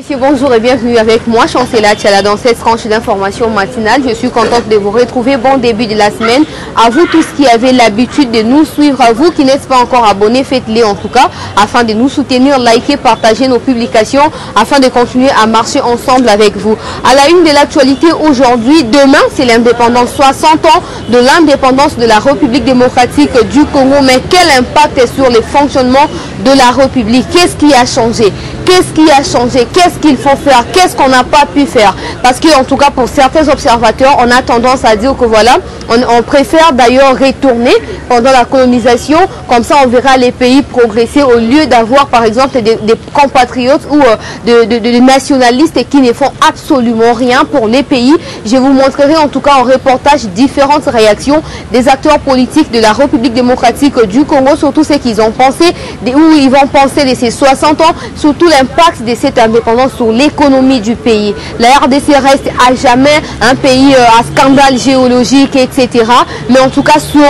Messieurs, bonjour et bienvenue avec moi, Chancela Tchala, dans cette tranche d'information matinale. Je suis contente de vous retrouver. Bon début de la semaine. À vous tous qui avez l'habitude de nous suivre, à vous qui n'êtes pas encore abonnés, faites-le en tout cas, afin de nous soutenir, liker, partager nos publications, afin de continuer à marcher ensemble avec vous. À la une de l'actualité aujourd'hui, demain, c'est l'indépendance, 60 ans de l'indépendance de la République démocratique du Congo. Mais quel impact est sur le fonctionnement de la République? Qu'est-ce qui a changé? Qu'est-ce qui a changé? Qu'est-ce qu'il faut faire? Qu'est-ce qu'on n'a pas pu faire? Parce que, en tout cas, pour certains observateurs, on a tendance à dire que voilà, on préfère d'ailleurs retourner pendant la colonisation. Comme ça, on verra les pays progresser au lieu d'avoir, par exemple, des compatriotes ou de nationalistes qui ne font absolument rien pour les pays. Je vous montrerai en tout cas en reportage différentes réactions des acteurs politiques de la République démocratique du Congo, surtout ce qu'ils ont pensé, où ils vont penser de ces 60 ans, surtout l'impact de cette indépendance sur l'économie du pays. La RDC reste à jamais un pays à scandale géologique, etc. Mais en tout cas, sur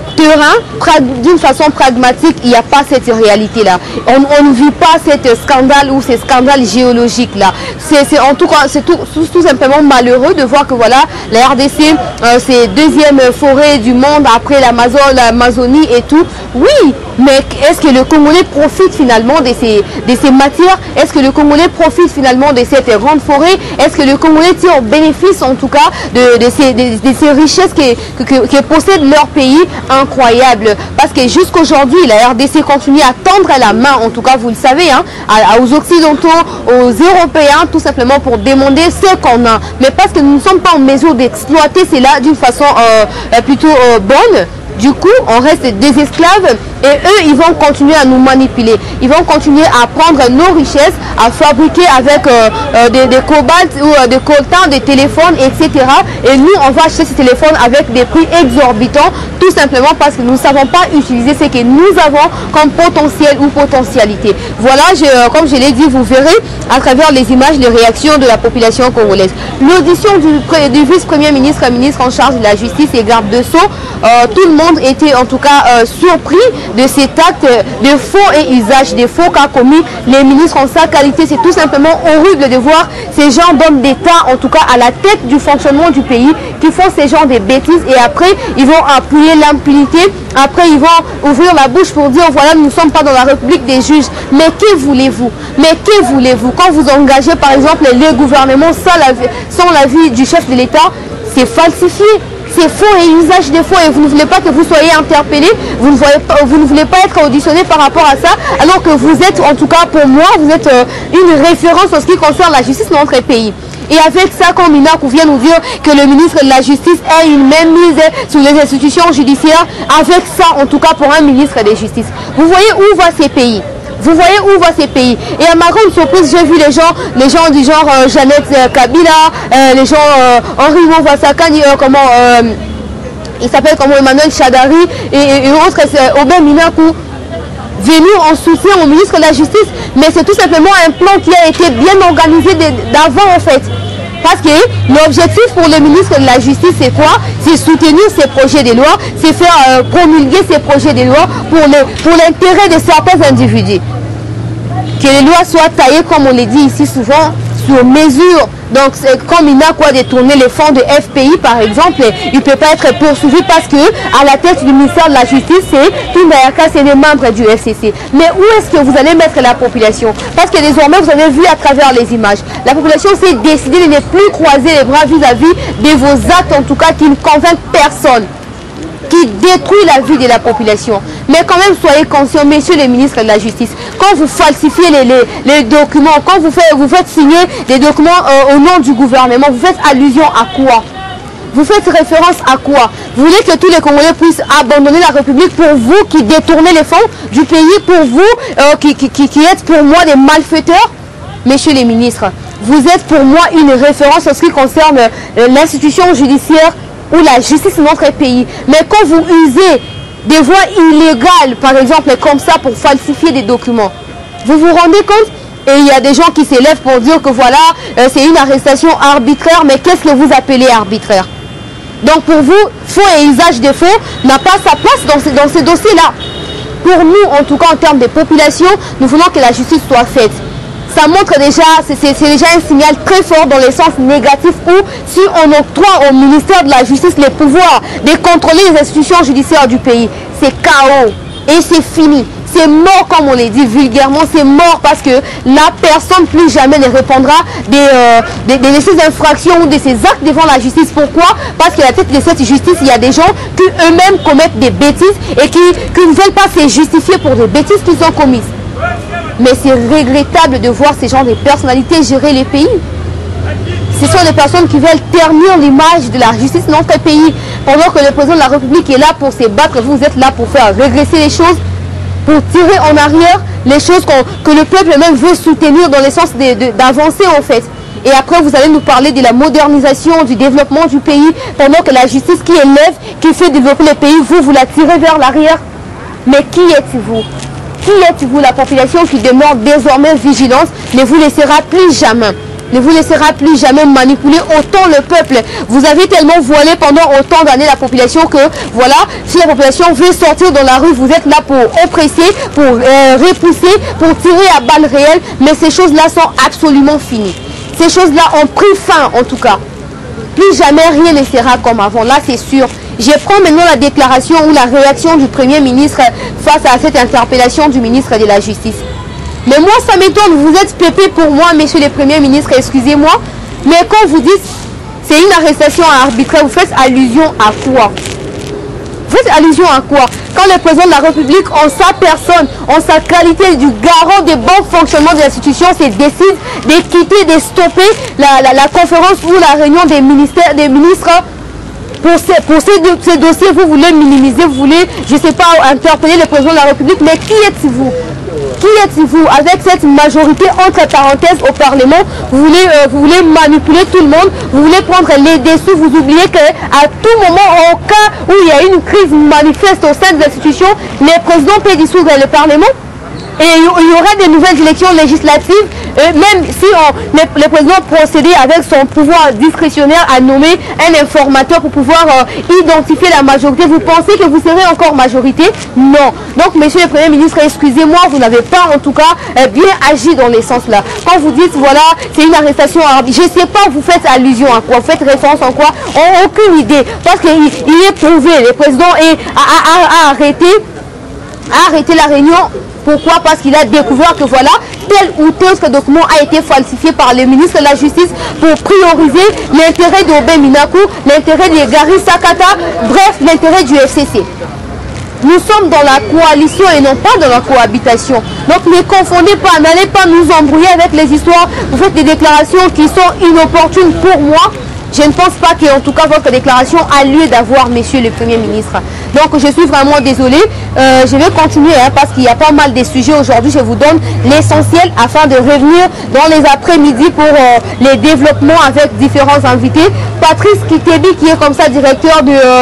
terrain, d'une façon pragmatique, il n'y a pas cette réalité-là. On ne vit pas cet scandale ou ces scandales géologiques-là. En tout cas, c'est tout simplement malheureux de voir que voilà, la RDC, c'est deuxième forêt du monde après l'Amazonie et tout. Oui, mais est-ce que le Congolais profite finalement de ces matières? Est-ce que le Congolais profite finalement de cette grande forêt? Est-ce que le Congolais tire bénéfice en tout cas de ces richesses que possède leur pays? Incroyable. Parce que jusqu'aujourd'hui, la RDC continue à tendre la main, en tout cas vous le savez, hein, aux Occidentaux, aux Européens, tout simplement pour demander ce qu'on a. Mais parce que nous ne sommes pas en mesure d'exploiter cela d'une façon plutôt bonne. Du coup, on reste des esclaves et eux, ils vont continuer à nous manipuler. Ils vont continuer à prendre nos richesses, à fabriquer avec des cobalt ou des coltans, des téléphones, etc. Et nous, on va acheter ces téléphones avec des prix exorbitants, tout simplement parce que nous ne savons pas utiliser ce que nous avons comme potentiel ou potentialité. Voilà, comme je l'ai dit, vous verrez à travers les images, les réactions de la population congolaise. L'audition du vice-premier ministre, ministre en charge de la justice et garde de Sceaux, tout le monde était en tout cas surpris de cet acte de faux et usage des faux qu'a commis les ministres en sa qualité. C'est tout simplement horrible de voir ces gens d'hommes d'État, en tout cas à la tête du fonctionnement du pays, qui font ces genres de bêtises et après ils vont appuyer l'impunité. Après ils vont ouvrir la bouche pour dire voilà, nous ne sommes pas dans la République des juges. Mais que voulez-vous? Mais que voulez-vous? Quand vous engagez par exemple les gouvernements sans l'avis du chef de l'État, c'est falsifié. C'est faux et usage de faux et vous ne voulez pas que vous soyez interpellé, vous ne voulez pas être auditionné par rapport à ça, alors que vous êtes, en tout cas pour moi, vous êtes une référence en ce qui concerne la justice dans notre pays. Et avec ça, comme Minakou vient nous dire que le ministre de la Justice a une mainmise sur les institutions judiciaires, avec ça, en tout cas pour un ministre de Justice. Vous voyez où va ces pays? Vous voyez où va ces pays? Et à ma grande surprise, j'ai vu les gens du genre Jeannette Kabila, les gens Henri Mouvassakani, il s'appelle comment, Emmanuel Chadari et autres, Aubin Minakou, venus en soutien au ministre de la Justice. Mais c'est tout simplement un plan qui a été bien organisé d'avant en fait. Parce que l'objectif pour le ministre de la Justice, c'est quoi? C'est soutenir ces projets de loi, c'est faire promulguer ces projets de loi pour l'intérêt de certains individus. Que les lois soient taillées, comme on le dit ici souvent, sur mesure. Donc, comme il n'a quoi détourner les fonds de FPI, par exemple, il ne peut pas être poursuivi parce que à la tête du ministère de la Justice, c'est Kindayaka, c'est les membres du FCC. Mais où est-ce que vous allez mettre la population? Parce que désormais, vous avez vu à travers les images, la population s'est décidée de ne plus croiser les bras vis-à-vis de vos actes, en tout cas, qui ne convainquent personne, qui détruit la vie de la population. Mais quand même, soyez conscients, messieurs les ministres de la Justice, quand vous falsifiez les documents, quand vous faites signer des documents au nom du gouvernement, vous faites allusion à quoi? Vous faites référence à quoi? Vous voulez que tous les Congolais puissent abandonner la République pour vous qui détournez les fonds du pays, pour vous qui êtes pour moi des malfaiteurs? Messieurs les ministres, vous êtes pour moi une référence en ce qui concerne l'institution judiciaire ou la justice de notre pays. Mais quand vous usez des voies illégales, par exemple, comme ça, pour falsifier des documents, vous vous rendez compte? Et il y a des gens qui s'élèvent pour dire que voilà, c'est une arrestation arbitraire, mais qu'est-ce que vous appelez arbitraire? Donc pour vous, faux et usage de faux n'a pas sa place dans ces dossiers-là. Pour nous, en tout cas en termes de population, nous voulons que la justice soit faite. ça montre déjà, c'est déjà un signal très fort dans le sens négatif où si on octroie au ministère de la Justice les pouvoirs de contrôler les institutions judiciaires du pays, c'est chaos et c'est fini. C'est mort, comme on l'a dit vulgairement, c'est mort parce que la personne plus jamais ne répondra de ces infractions ou de ces actes devant la justice. Pourquoi? Parce qu'à la tête de cette justice, il y a des gens qui eux-mêmes commettent des bêtises et qui ne veulent pas se justifier pour des bêtises qu'ils ont commises. Mais c'est regrettable de voir ces gens de personnalités gérer les pays. Ce sont des personnes qui veulent ternir l'image de la justice dans notre pays. Pendant que le président de la République est là pour se battre, vous êtes là pour faire régresser les choses, pour tirer en arrière les choses que le peuple même veut soutenir dans le sens d'avancer en fait. Et après vous allez nous parler de la modernisation, du développement du pays, pendant que la justice qui élève, qui fait développer le pays, vous la tirez vers l'arrière. Mais qui êtes-vous? Qui êtes-vous? La population qui demeure désormais vigilante ne vous laissera plus jamais. Ne vous laissera plus jamais manipuler autant le peuple. Vous avez tellement voilé pendant autant d'années la population que, voilà, si la population veut sortir dans la rue, vous êtes là pour oppresser, pour repousser, pour tirer à balles réelles. Mais ces choses-là sont absolument finies. Ces choses-là ont pris fin, en tout cas. Plus jamais rien ne sera comme avant. Là, c'est sûr. Je prends maintenant la déclaration ou la réaction du Premier ministre face à cette interpellation du ministre de la Justice. Mais moi, ça m'étonne, vous êtes pépé pour moi, monsieur le Premier ministre, excusez-moi. Mais quand vous dites c'est une arrestation arbitraire, vous faites allusion à quoi? Vous faites allusion à quoi? Quand le président de la République, en sa personne, en sa qualité du garant des bons fonctionnements de l'institution, se décide de quitter, de stopper la conférence ou la réunion des ministres, pour ces dossiers, vous voulez minimiser, vous voulez, je ne sais pas, interpeller le président de la République, mais qui êtes-vous? Qui êtes-vous? Avec cette majorité entre parenthèses au Parlement, vous voulez manipuler tout le monde, vous voulez prendre les dessous, vous oubliez qu'à tout moment, au cas où il y a une crise manifeste au sein de l'institution, le président peut dissoudre le Parlement. Et il y aura des nouvelles élections législatives, même si le président procédait avec son pouvoir discrétionnaire à nommer un informateur pour pouvoir identifier la majorité. Vous pensez que vous serez encore majorité? Non. Donc, monsieur le Premier ministre, excusez-moi, vous n'avez pas en tout cas bien agi dans les sens là. Quand vous dites, voilà, c'est une arrestation arbitraire, je ne sais pas, vous faites allusion à quoi, vous faites référence en quoi, on n'a aucune idée. Parce qu'il est prouvé, le président a arrêté la réunion. Pourquoi? Parce qu'il a découvert que voilà, tel ou tel document a été falsifié par le ministre de la Justice pour prioriser l'intérêt d'Aubin Minakou, l'intérêt de Gary Sakata, bref, l'intérêt du FCC. Nous sommes dans la coalition et non pas dans la cohabitation. Donc ne confondez pas, n'allez pas nous embrouiller avec les histoires. Vous faites des déclarations qui sont inopportunes pour moi. Je ne pense pas qu'en tout cas votre déclaration a lieu d'avoir, monsieur le Premier ministre. Donc je suis vraiment désolée. Je vais continuer parce qu'il y a pas mal de sujets aujourd'hui. Je vous donne l'essentiel afin de revenir dans les après-midi pour les développements avec différents invités. Patrice Kitebi, qui est comme ça directeur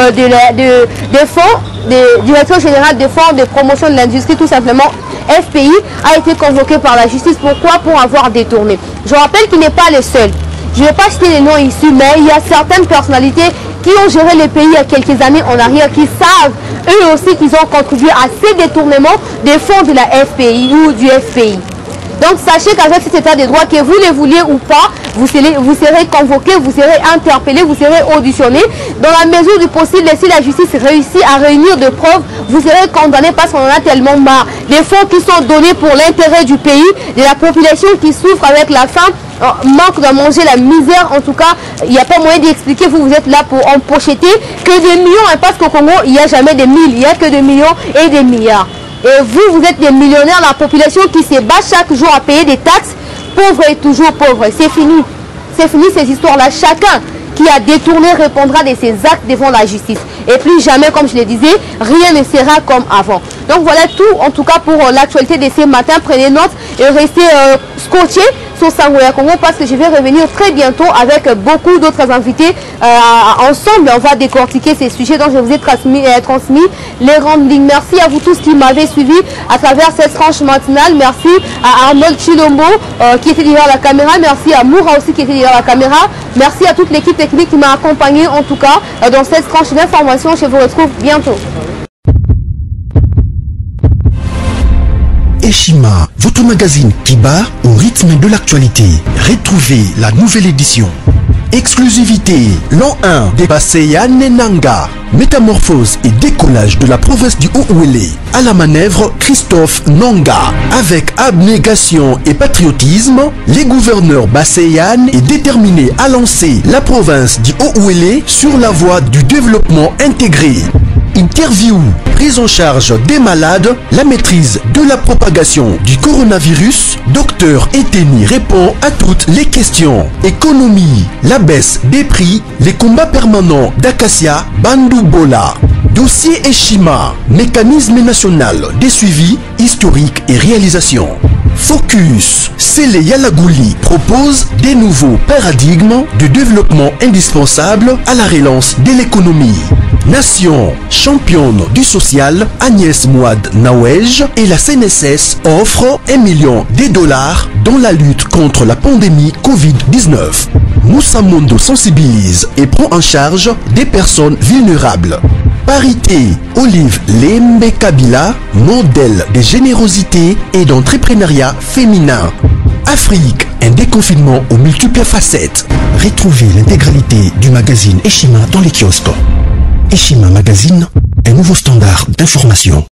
de fonds, directeur général des fonds de promotion de l'industrie, tout simplement FPI, a été convoqué par la justice. Pourquoi? Pour avoir détourné. Je rappelle qu'il n'est pas le seul. Je ne vais pas citer les noms ici, mais il y a certaines personnalités qui ont géré le pays il y a quelques années en arrière, qui savent eux aussi qu'ils ont contribué à ces détournements des fonds de la FPI ou du FPI. Donc sachez qu'avec cet état de droit, que vous le vouliez ou pas, vous serez convoqué, vous serez interpellé, vous serez auditionné. Dans la mesure du possible, si la justice réussit à réunir des preuves, vous serez condamné parce qu'on en a tellement marre. Des fonds qui sont donnés pour l'intérêt du pays, de la population qui souffre avec la faim, manque de manger, la misère, en tout cas, il n'y a pas moyen d'expliquer. Vous êtes là pour empocheter que des millions, parce qu'au Congo, il n'y a jamais des mille, il n'y a que des millions et des milliards. Et vous êtes des millionnaires, la population qui se bat chaque jour à payer des taxes, pauvre et toujours pauvre. C'est fini. C'est fini ces histoires-là. Chacun qui a détourné répondra de ses actes devant la justice. Et plus jamais, comme je le disais, rien ne sera comme avant. Donc voilà tout, en tout cas, pour l'actualité de ce matin. Prenez note et restez scotchés sur Sangoya Congo parce que je vais revenir très bientôt avec beaucoup d'autres invités. Ensemble, on va décortiquer ces sujets dont je vous ai transmis les grandes lignes. Merci à vous tous qui m'avez suivi à travers cette tranche matinale. Merci à Arnold Chilombo qui était derrière la caméra. Merci à Moura aussi qui était derrière la caméra. Merci à toute l'équipe technique qui m'a accompagné en tout cas dans cette tranche d'information. Je vous retrouve bientôt. Eshima, votre magazine qui bat au rythme de l'actualité. Retrouvez la nouvelle édition. Exclusivité, l'an 1 des Baseyan Nanga. Métamorphose et décollage de la province du Haut-Ouélé. À la manœuvre, Christophe Nanga. Avec abnégation et patriotisme, les gouverneurs Baseyan est déterminé à lancer la province du Haut-Ouélé sur la voie du développement intégré. Interview, prise en charge des malades, la maîtrise de la propagation du coronavirus. Docteur Eteni répond à toutes les questions. Économie, la baisse des prix, les combats permanents d'Acacia, Bandoubola. Dossier Eshima, mécanisme national des suivis historiques et réalisations. Focus, Sele Yalagouli propose des nouveaux paradigmes de développement indispensables à la relance de l'économie. Nation, championne du social, Agnès Mouad Nawej et la CNSS offrent $1 million dans la lutte contre la pandémie Covid-19. Moussa Mondo sensibilise et prend en charge des personnes vulnérables. Parité, Olive Lembe Kabila, modèle de générosité et d'entrepreneuriat féminin. Afrique, un déconfinement aux multiples facettes. Retrouvez l'intégralité du magazine Eshima dans les kiosques. Eshima Magazine, un nouveau standard d'information.